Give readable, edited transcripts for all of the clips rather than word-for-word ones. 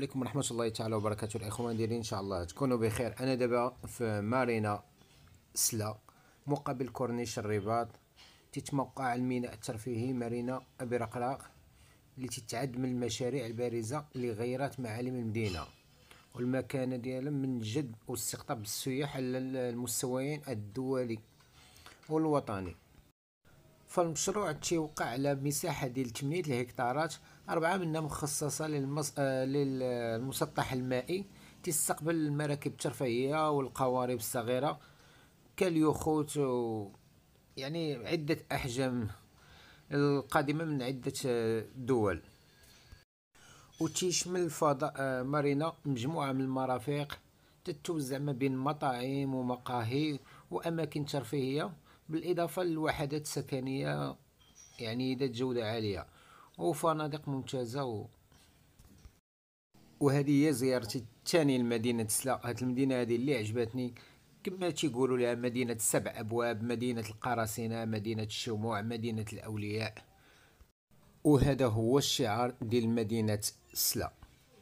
عليكم ورحمة الله تعالى وبركاته. الإخوان ديالي إن شاء الله تكونوا بخير. أنا دابا في مارينا سلا مقابل كورنيش الرباط، تتموقع الميناء الترفيهي مارينا أبي رقراق اللي تتعد من المشاريع البارزة اللي غيرت معالم المدينة والمكانة ديالها من جد واستقطاب السياح على المستويين الدولي والوطني. فالمشروع تيوقع على مساحة ديال 8 الهكتارات، 4 منها مخصصة للمسطح المائي تستقبل المراكب الترفيهية والقوارب الصغيرة كاليخوت يعني عدة أحجام القادمة من عدة دول. وتشمل فضاء مارينا مجموعة من المرافق تتوزع ما بين مطاعم ومقاهي وأماكن ترفيهية، بالإضافة للوحدات السكنية يعني ذات جودة عالية وفنادق ممتازة وهذه هي زيارتي الثانية لمدينة سلا. هاد المدينة هذه اللي عجبتني كما تيقولوا لها مدينة 7 أبواب، مدينة القراصنة، مدينة الشموع، مدينة الأولياء، وهذا هو الشعار ديال مدينة سلا.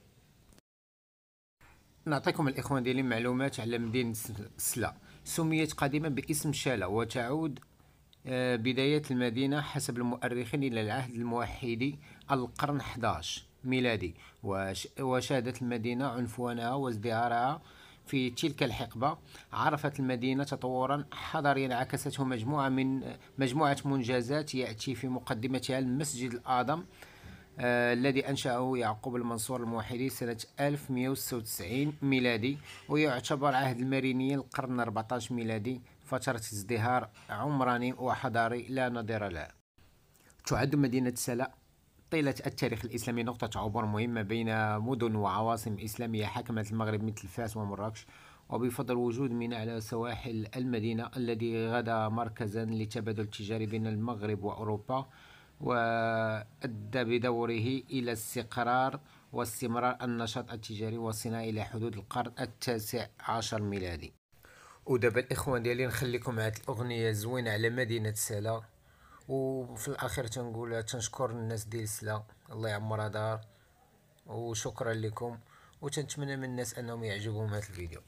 نعطيكم الإخوان ديالي معلومات على مدينة سلا. سميت قديما باسم شالا، وتعود بداية المدينة حسب المؤرخين إلى العهد الموحدي القرن 11 ميلادي، وشهدت المدينة عنفوانها وازدهارها في تلك الحقبة. عرفت المدينة تطورا حضاريا عكسته مجموعة منجزات يأتي في مقدمتها المسجد الأعظم الذي أنشأه يعقوب المنصور الموحدي سنة 1196 ميلادي، ويعتبر عهد المارينيين القرن 14 ميلادي فترة ازدهار عمراني وحضاري لا نظير له. تعد مدينة سلا طيلة التاريخ الإسلامي نقطة عبور مهمة بين مدن وعواصم إسلامية حكمت المغرب مثل فاس ومراكش، وبفضل وجود ميناء على سواحل المدينة الذي غدا مركزا للتبادل التجاري بين المغرب وأوروبا، وأدى بدوره إلى استقرار واستمرار النشاط التجاري والصناعي إلى حدود القرن 19 ميلادي. ودابا الإخوان ديالي نخليكم مع الأغنية زوينة على مدينة سلا، وفي الأخير تنقول تنشكر الناس ديال سلا، الله يعمرها دار، وشكرا لكم، وتنتمنى من الناس أنهم يعجبهم هذا الفيديو.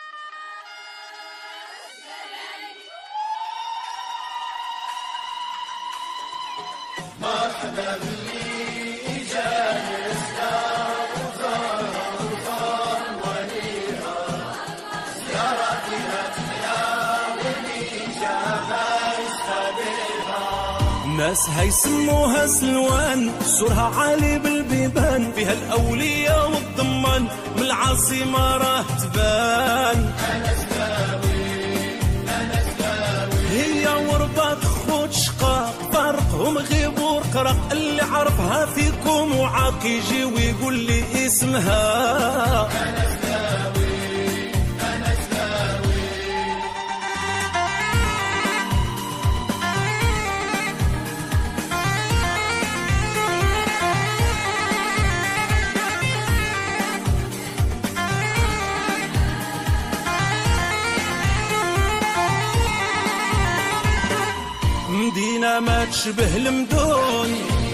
مرحبا باللي جاني سلا وزار وليها زيارتها تحياوني جابها يستقبلها. الناس هيسموها سلوان، سورها عالي بالبيبان، فيها الأولياء والضمان، من العاصمة راه تبان. أنا سلاوي أنا سلاوي، هي ورباط خوت شقاق فرقهم غيب ورقراق، اللي عرفها فيكم وعاق يجي ويقول لي اسمها. أنا سلاوي أنا سلاوي. مدينة ما تشبه المدن،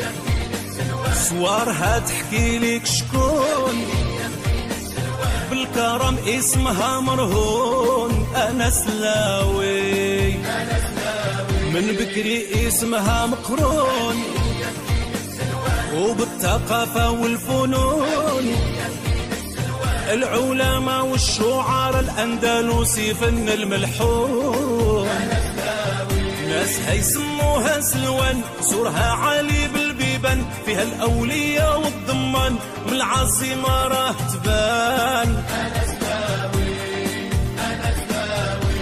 صورها تحكي لك شكون، بالكرم اسمها مرهون. أنا سلاوي من بكري اسمها مقرون، وبالثقافة والفنون، العلماء والشعراء الأندلسي فن الملحون. ناس هيسموها سلوان، سورها عالي بالبيبان، فيها الأولياء والضمان، من العاصمة راه تبان. أنا سلاوي أنا سلاوي.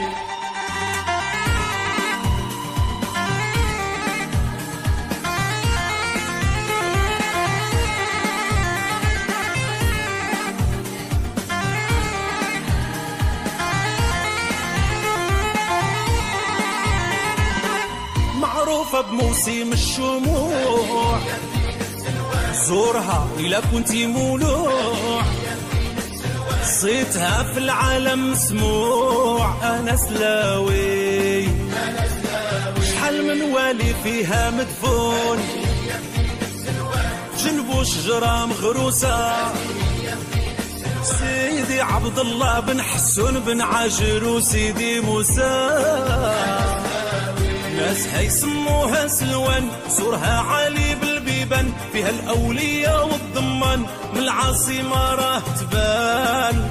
معروفة بموسم الشموع، زورها إلا كنتي مولوع، صيتها في العالم مسموع. أنا سلاوي شحال من والي فيها مدفون، جنبو شجرة مغروسة عبد الله بن حسون بن عاشر وسيدي موسى. ناس هيسموها سلوان سورها علي بالبيبان، فيها الأولياء والضمان من العاصمة راه تبان.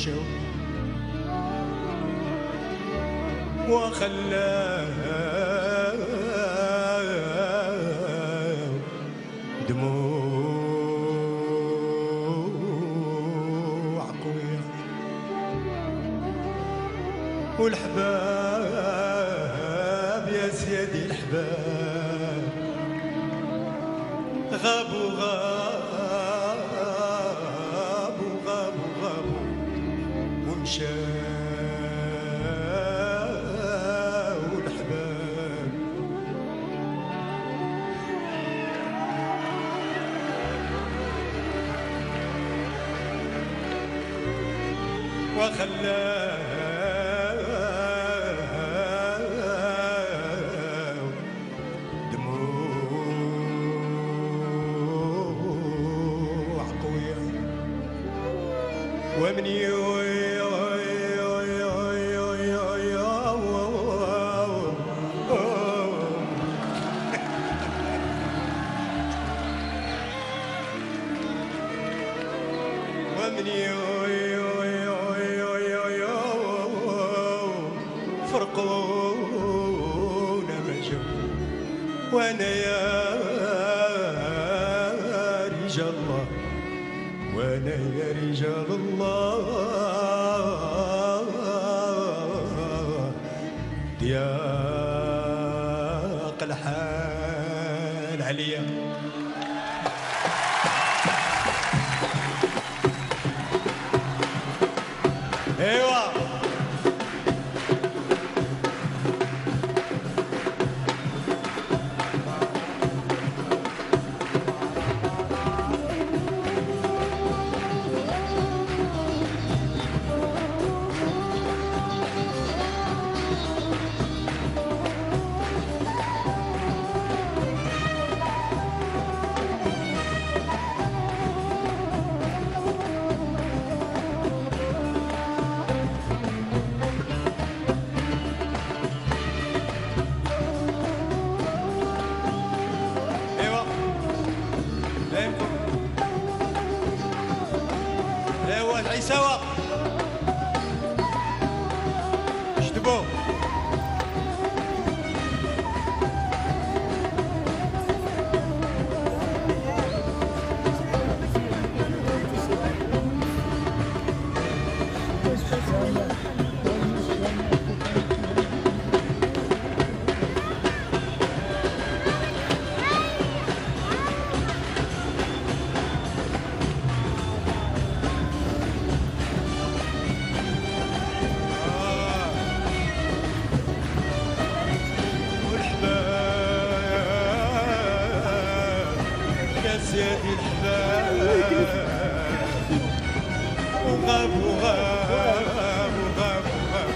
ومشاو وخلاو دموع قوية والحباب يا سيدي الحباب غابوا غابوا غابوا غابوا ومشاو الحباب وخلاو دموع قوية ومن ومن فرقونا ما جو وانا يا رجال الله وانا يا رجال الله ضياق الحال عليا ايوه ايوا العيساوة شدبو سيدي الحباب وغاب وغاب وغاب وغاب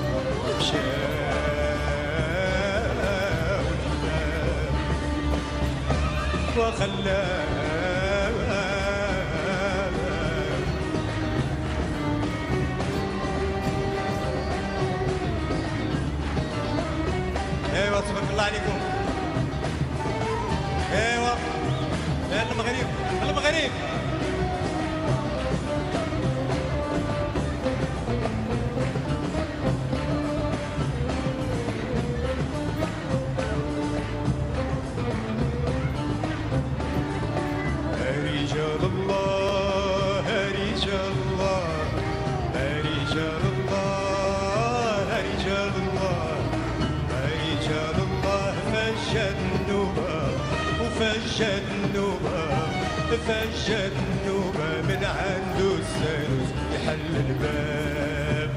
مشاو الحباب وخلاه ايوا تبارك الله عليكم ايوا المغرب المغرب رجال الله رجال الله رجال الله رجال الله رجال الله فجد النوبة وفجد النوبة فجد النوبة من عنده الساروس يحل الباب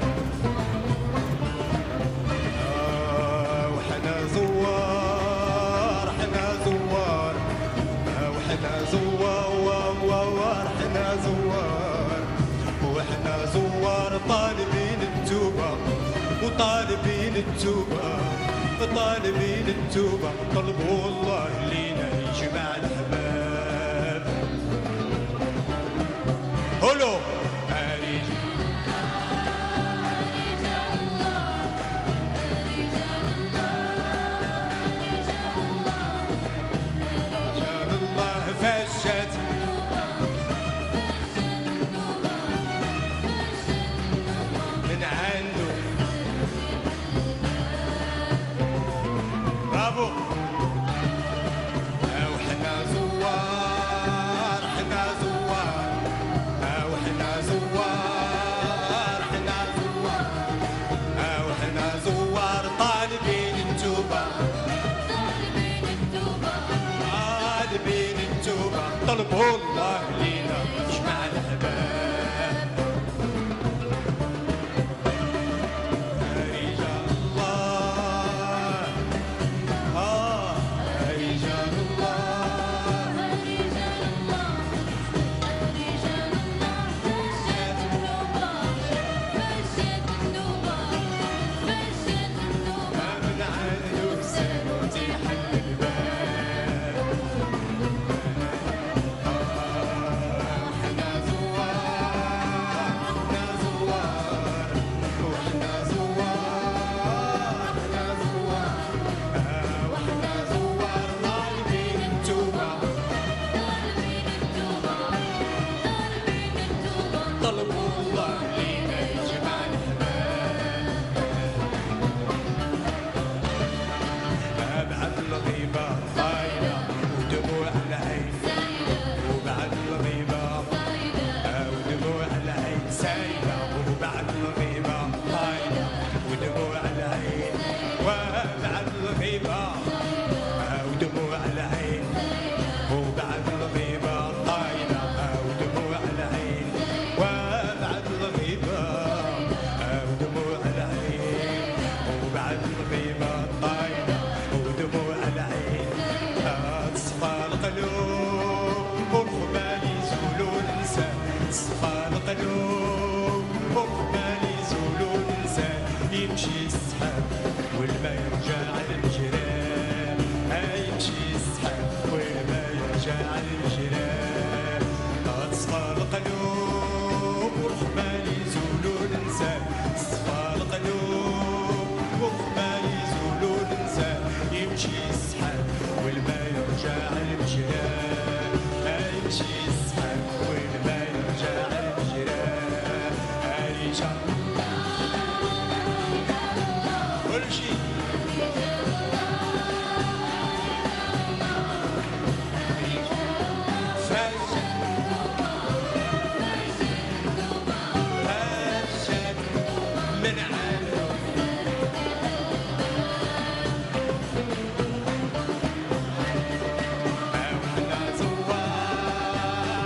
وحنا زوار حنا زوار وحنا زوار حنا زوار وحنا زوار طالبين التوبة وطالبين التوبة طالبين التوبة طلبوا الله لينا يجمع الأحباب هلو طلبوا الله لينا جمع الأحباب رجال الله رجال الله من عاد وسام تحل الباب احنا زوار احنا زوار واحنا زوار احنا زوار واحنا زوار طالبين التوبة طلبوا الله لينا يجمع الأحباب بعد الغيبة طايلة ودموع العين وبعد الغيبة ودموع العين سايلة وبعد الغيبة طايلة ودموع العين وبعد الغيبة ودموع العين وبعد الغيبة طايلة ودموع العين وبعد الغيبة ودموع العين وبعد الغيبة طايلة ودموع العين تصفى القلوب وخبال يزولوا الإنسان تصفى القلوب وخبال يزولوا الإنسان يمشي السحاب والما يرجع للجيران يمشي السحاب والما يرجع للجيران تصفى القلوب وخبال يزولوا الإنسان تصفى القلوب وخبال يزولوا الإنسان يمشي السحاب والما يرجع للجيران يمشي السحاب والما يرجع للجيران رجال كل شيء فاشل من عالم واحنا زوار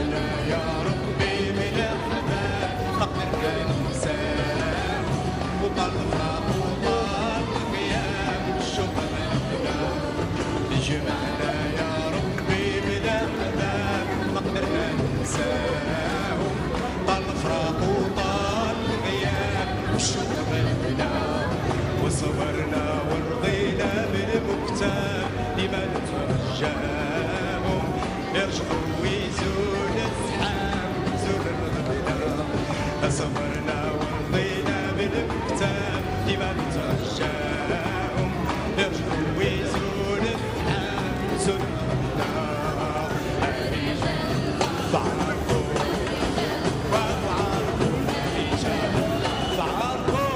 جمعنا يا ربي من الحباب ما قدرنا ننساه وطال الفراق وطال الغياب والشوق مالنا جمعنا يا ربي من الحباب ما قدرنا ننساه طال الفراق وطال الغياب والشوق مالنا وصبرنا ورضينا بالمكتاب لما نتوجههم يرجعوا ويزول الزحام زول الغبنا صبرنا ورضينا بالمكتاب لما نتوجههم يرجعوا ويزول الزحام زول الغبنا فعرفوا وفعرفوا الإجابة فعرفوا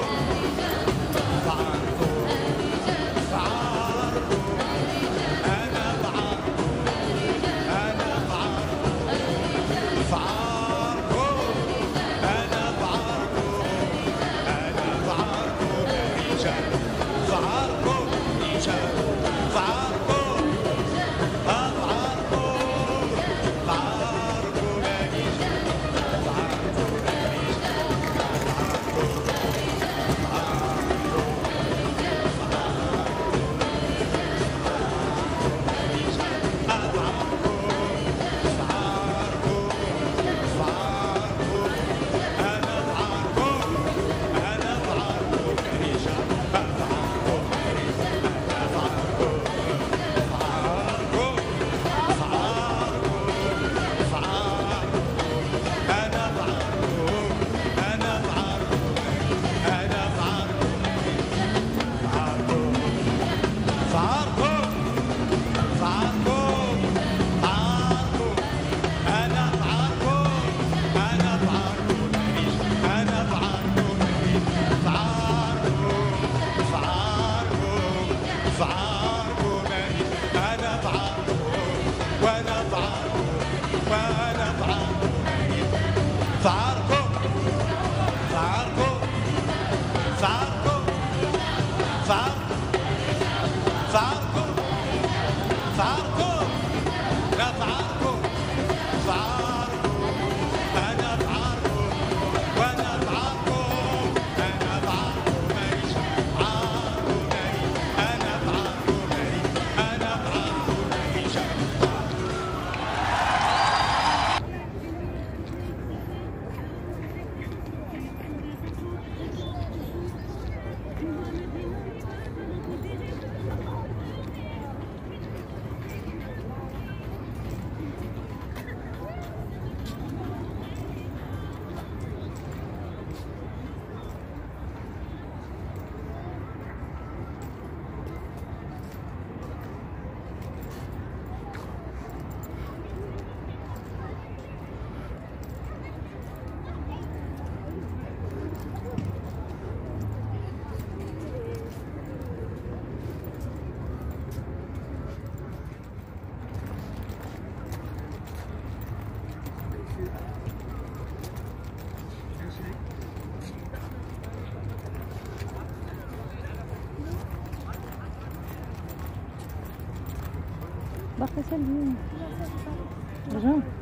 باقي سالمين رجعوا